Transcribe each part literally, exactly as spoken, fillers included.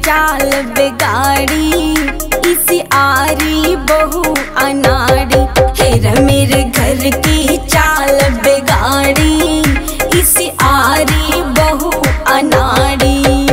चाल बिगाड़ी, इसी आरी बहू अनाड़ी। हेरा मेरे घर की चाल बिगाड़ी, इसी आरी बहू अनाड़ी।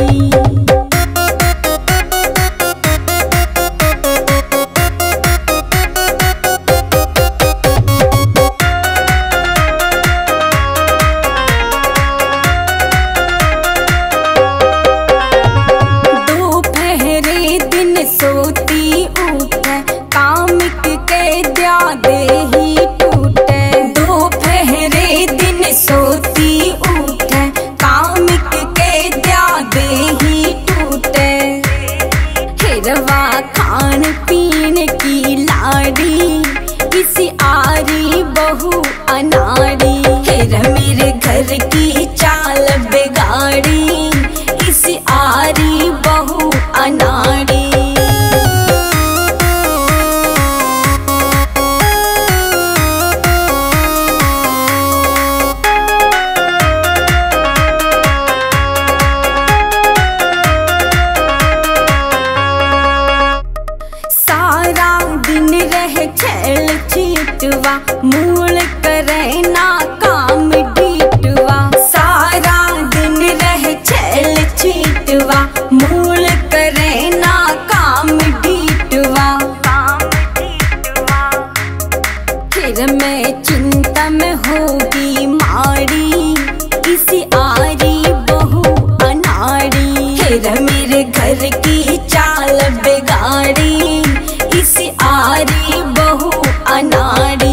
खान पीन की लाड़ी, इसी आरी बहू अनाड़ी। हेरा मेरे घर की चाल बिगाड़ी, इसी आरी बहू अनाड़ी। छेल छीटवा मूल करे ना काम डीटवा। सारा दिन रहे छेल छीटवा मूल करे ना काम डीटवा। फिर मैं चिंता में होगी माड़ी, इसी आरी बहू अनाड़ी। हेरा मेरे घर की चाल बिगाड़ी, इसी आरी बहू अनाड़ी।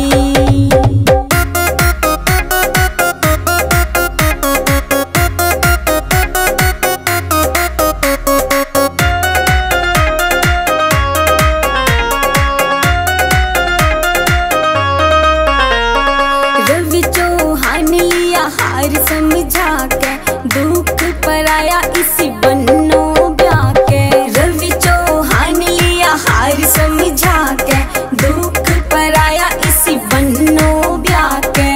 रवि चौहान लिया हार समझा के, दुख पर आया इसी बन्नो ब्याह के। रवि चौहान लिया हार समझा के, दुख पर आया इसी बन्नो ब्याह के।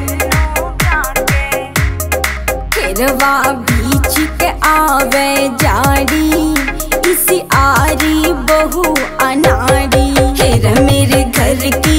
हेरवा बीच के आवे जाड़ी, इसी आरी बहू अनाड़ी। हेरा मेरे घर की